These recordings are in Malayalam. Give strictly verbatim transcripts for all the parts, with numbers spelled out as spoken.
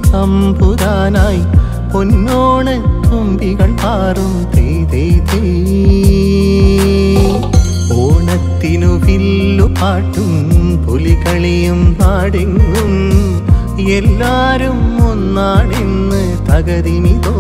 തമ്പുരാനായി പൊന്നോണത്തുമ്പികൾ പാറും തേ ഓണത്തിനു വില്ലു പാട്ടും പുലികളിയും നാടെങ്ങും എല്ലാരും ഒന്നാണെന്ന് തകതിമിതോ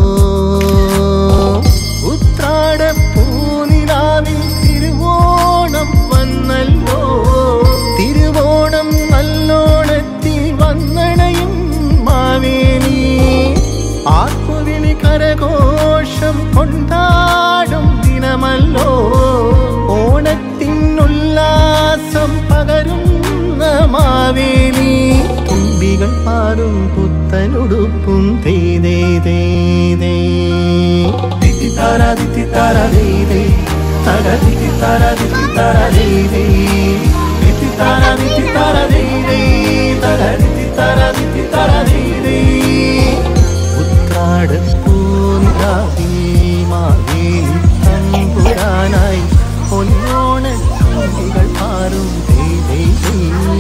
ഉത്രാടപ്പൂനിലാവിൽ തിരുവോണം വന്നല്ലോ തിരുവോണം നല്ലോണത്തിൽ വന്നണയും മാവേലി ആർപ്പുവിളി കരഘോഷം കൊണ്ടാടും ദിനമല്ലോ ഓണത്തിനുല്ലാസം പകരുന്ന മാവേലി തുമ്പികൾ പാറും പുത്തനുടുപ്പും തേ ദേ ദേ ദേ ദിത്തി താര ദിത്തി താര ദേ ദേ തക ദിത്തി താര ദിത്തി താര ദേ ദേ ദിത്തി താര ദിത്തി താര ദേ ദേ തക ദിത്തി താര ദിത്തി താര ദേ ദേ ഉത്രാടപ്പൂനിലാവിൽ മാവേലി തമ്പുരാനായി പൊന്നോണത്തുമ്പികൾ പാറും ദേ ദേ ദേ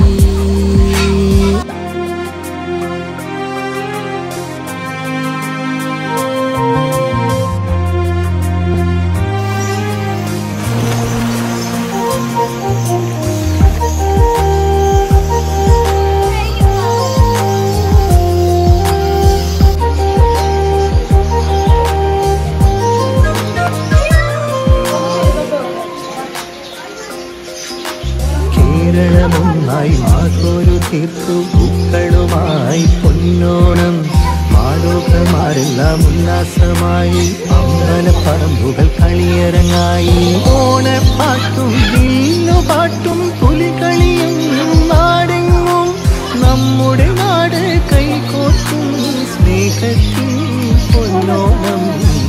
കേരളമൊന്നായി മാധോരു തീർത്തു പൂക്കളുമായി പൊന്നോണം മാലോകമാരെല്ലാം ഉല്ലാസമായി അമ്പലപ്പറമ്പുകൾ കളിയരങ്ങായി ഓണപ്പാട്ടും വില്ലുപാട്ടും പുലികളിയും നാടെങ്ങും നമ്മുടെ നാട് കൈകോർക്കും സ്നേഹത്തിൽ പൊന്നോണം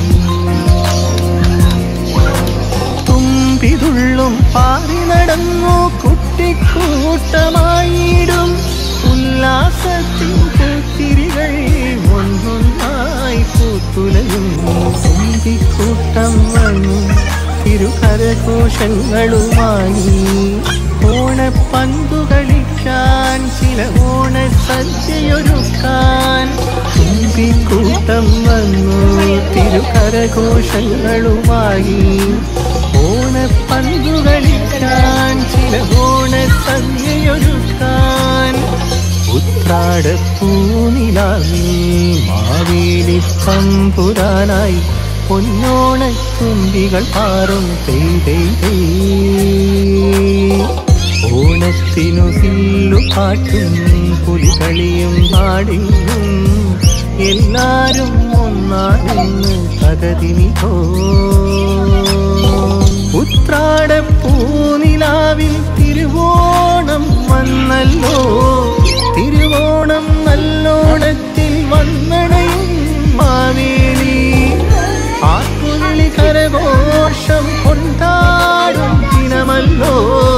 തുള്ളും പാറി നടന്നു കുട്ടിക്കൂട്ടമായിടും ഉല്ലാസത്തിൻ പൂത്തിരികൾ ഒന്നൊന്നായി പൂത്തുലയും തുമ്പിക്കൂട്ടം വന്നു തിരുകരഘോഷങ്ങളുമായി ഓണപ്പന്തു കളിക്കാൻ ചില ഓണസദ്യയൊരുക്കാൻ തുമ്പിക്കൂട്ടം വന്നു തിരുകരഘോഷങ്ങളുമായി ഓണപ്പന്തു കളിക്കാൻ ചില ഓണസദ്യയൊരുക്കാൻ ഉത്രാടപ്പൂനിലാവിൽ മാവേലി തമ്പുരാനായി പൊന്നോണത്തുമ്പികൾ പാറും തേ ദേ ദേ ഓണത്തിനു വില്ലു പാട്ടും പുലികളിയും നാടെങ്ങും എല്ലാരും ഒന്നാണെന്ന് തകതിമിതോ ഉത്രാടപ്പൂനിലാവിൽ തിരുവോണം വന്നല്ലോ തിരുവോണം നല്ലോണത്തിൽ വന്നണയും മാവേലി ആർപ്പുവിളി കരഘോഷം കൊണ്ടാടും ദിനമല്ലോ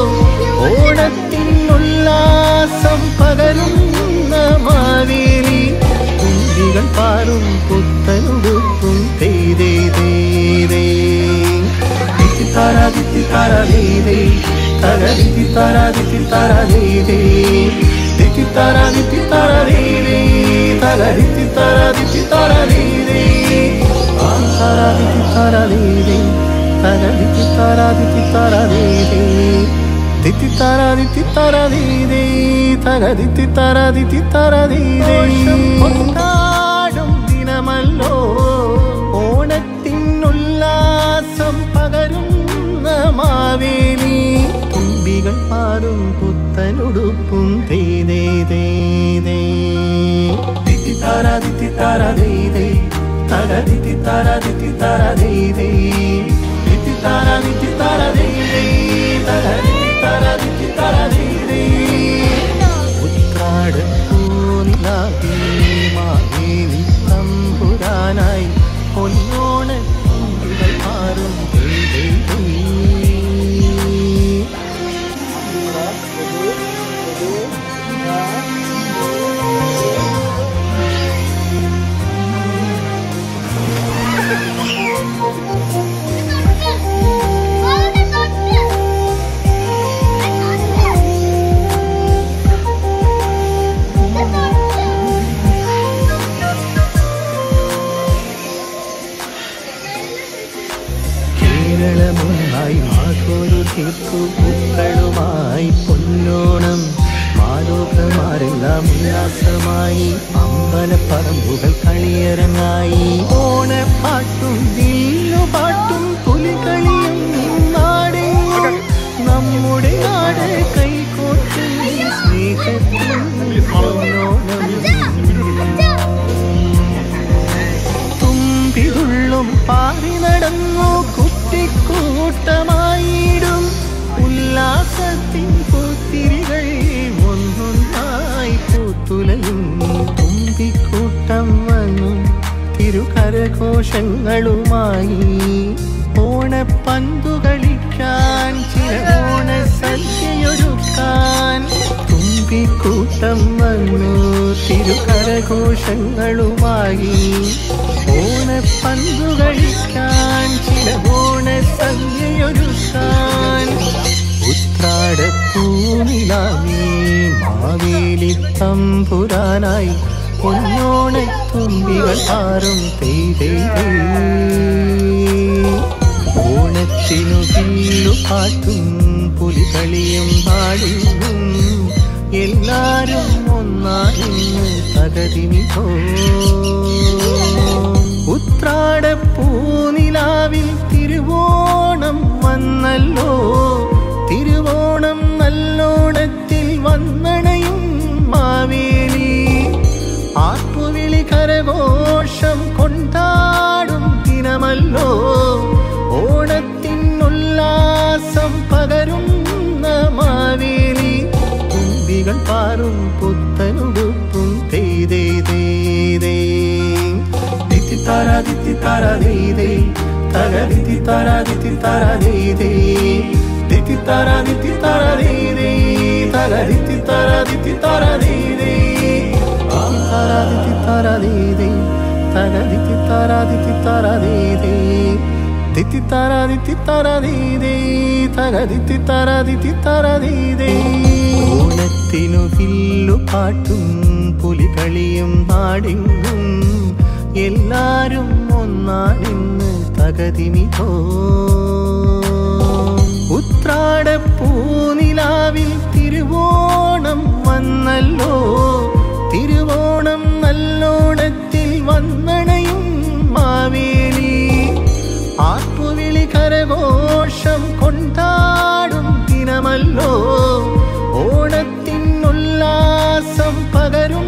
ഓണത്തിനുല്ലാസം പകരുന്ന മാവേലി തുമ്പികൾ പാറും പുത്തനുടുപ്പും തേ ദേ ദേ ദേ ദിത്തി താര ദിത്തി താര ദേ ദേ തക ദിത്തി താര ദിത്തി താര ദേ ദേ ദിത്തി താര ദിത്തി താര ദേ ദേ തക ദിത്തി താര ദിത്തി താര ദേ ദേ താര ദിത്തി താര ദേ ദേ തക ദിത്തി താര ദിത്തി താര ദേ ദേ ദിത്തി താര ദിത്തി താര ദേ ദേ തക ദിത്തി താര ദിത്തി താര ദേ ദേ കൊണ്ടാടും ദിനമല്ലോ ഓണത്തിനുല്ലാസം പകരുന്ന മാവേലി തുമ്പികൾ പാറും പുത്തനുടുപ്പും തേ ദേ ദേ ദേ ദിത്തി താര ദിത്തി താര ദേ ദേ തക ദിത്തി താര ദിത്തി താര ദേ ദേ ദിത്തി താര ദിത്തി താര ദേ ദേ തക ദിത്തി താര ദിത്തി താര ദേ ദേ ഉത്രാടപ്പൂനിലാവിൽ മാവേലി തമ്പുരാനായി പൊന്നോണത്തുമ്പികൾ പാറും ദേ ദേ ദേ തീർത്തു പൂക്കളുമായി പൊന്നോണം മാലോകമാരെല്ലാം ഉല്ലാസമായി അമ്പലപ്പറമ്പുകൾ കളിയരങ്ങായി ഓണപ്പാട്ടും വില്ലുപാട്ടും പുലികളിയും നാടെങ്ങും നമ്മുടെ നാട് കൈകോർത്തും സ്നേഹത്തിൻ പൊന്നോണം തുമ്പിതുള്ളും പാറി നടന്നു കുട്ടിക്കൂട്ടമായിടും ഉല്ലാസത്തിൻ പൂത്തിരികൾ ഒന്നൊന്നായി പൂത്തുലയും തുമ്പിക്കൂട്ടം വന്നു തിരുകരഘോഷങ്ങളുമായി ഓണപ്പന്തു കളിക്കാൻ ചില ഓണസദ്യയൊരുക്കാൻ തുമ്പിക്കൂട്ടം വന്നു തിരുകരഘോഷങ്ങളുമായി ഓണപ്പന്തു കളിക്കാൻ ചില ഓണസദ്യയൊരുക്കാൻ ഉത്രാടപ്പൂനിലാവേ മാവേലി തമ്പുരാനായി പൊന്നോണത്തുമ്പികൾ ആറും പെയ്തേ ഓണത്തിനു വില്ലുപാട്ടും പുലികളിയും നാടിനും എല്ലാരും ഒന്നായിന്ന് തകതിനിഹോ ഉത്രാടപ്പൂനിലാവിൽ തിരുവോണം വന്നല്ലോ തിരുവോണം നല്ലോണത്തിൽ വന്നണയും മാവേലി ആർപ്പുവിളി കരഘോഷം കൊണ്ടാടും ദിനമല്ലോ ഓണത്തിനുല്ലാസം പകരുന്ന മാവേലി തുമ്പികൾ പാറും പുത്തനുടുപ്പും തേതേ തേതേ ദിത്തി താര ദിത്തി താര ദീദേ തര ദിത്തി താര ദിത്തി താര ദീദേ ദിത്തി താര ദിത്തി താര ദീദേ തര ദിത്തി താര ദിത്തി താര ദീദേ താര ദിത്തി താര ദീദേ തര ദിത്തി താര ദിത്തി താര ദീദേ ദിത്തി താര ദിത്തി താര ദീദേ തര ദിത്തി താര ദിത്തി താര ദീദേ ഓണത്തിനു വില്ലുപാട്ടും പുലികളിയും നാടെങ്ങും എല്ലാരും ഒന്നാണിന്ന് തകതിമിതോ ഉത്രാടപ്പൂനിലാവിൽ തിരുവോണം വന്നല്ലോ തിരുവോണം നല്ലോണത്തിൽ വന്നണയും മാവേലി ആർപ്പുവിളി കരഘോഷം കൊണ്ടാടും ദിനമല്ലോ ഓണത്തിനുല്ലാസം പകരും